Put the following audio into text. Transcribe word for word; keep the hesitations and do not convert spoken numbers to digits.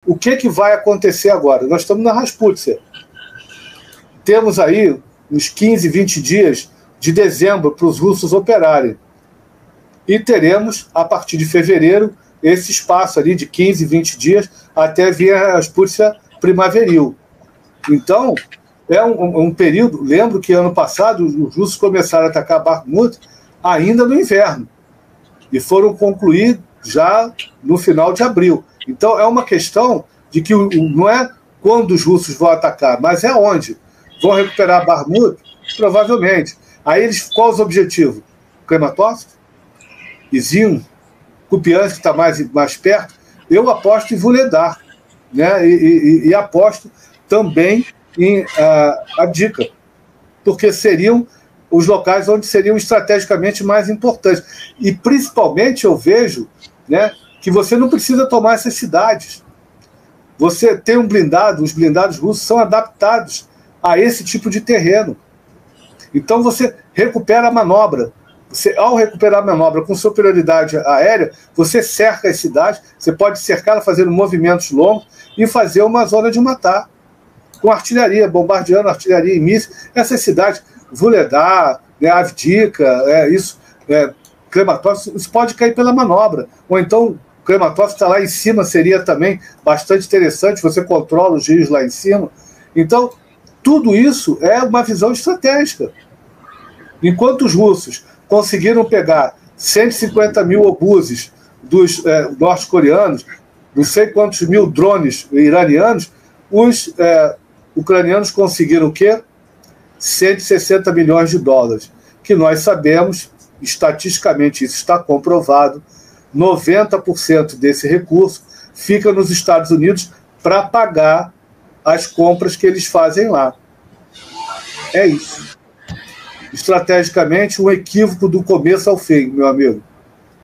o que, que vai acontecer agora? Nós estamos na Rasputsia. Temos aí uns quinze, vinte dias de dezembro para os russos operarem. E teremos, a partir de fevereiro, esse espaço ali de quinze, vinte dias até vir a Rasputsia primaveril. Então, é um, um período... Lembro que ano passado os russos começaram a atacar Bakhmut ainda no inverno. E foram concluir já no final de abril. Então, é uma questão de que não é quando os russos vão atacar, mas é onde. Vão recuperar Bakhmut? Provavelmente. Aí, eles, qual os objetivos? Kramatorsk? Izium? Kupiansk, que está mais, mais perto? Eu aposto em Vuhledar, né? e, e, e aposto também em uh, Avdiivka, porque seriam os locais onde seriam estrategicamente mais importantes. E, principalmente, eu vejo, né, que você não precisa tomar essas cidades. Você tem um blindado, os blindados russos são adaptados a esse tipo de terreno. Então, você recupera a manobra. Você, ao recuperar a manobra com superioridade aérea, você cerca as cidades, você pode cercá-la fazendo movimentos longos e fazer uma zona de matar. Com artilharia, bombardeando artilharia e mísseis, essas cidades, Vuhledar, né, Avdiivka, é, isso, é, Kramatorsk, isso pode cair pela manobra. Ou então, Kramatorsk está lá em cima, seria também bastante interessante, você controla os rios lá em cima. Então, tudo isso é uma visão estratégica. Enquanto os russos conseguiram pegar cento e cinquenta mil obuses dos é, norte-coreanos, não sei quantos mil drones iranianos, os é, ucranianos conseguiram o quê? cento e sessenta milhões de dólares, que nós sabemos, estatisticamente isso está comprovado, noventa por cento desse recurso fica nos Estados Unidos para pagar as compras que eles fazem lá. É isso. Estrategicamente, um equívoco do começo ao fim, meu amigo.